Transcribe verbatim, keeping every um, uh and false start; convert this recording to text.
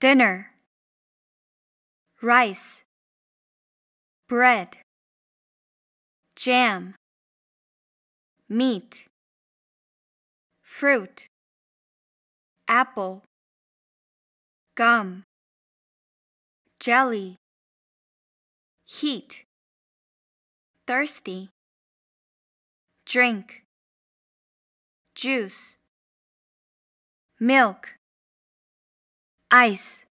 dinner, rice, bread, jam, meat, fruit, apple, gum, jelly, heat, thirsty, drink, juice, milk, ice.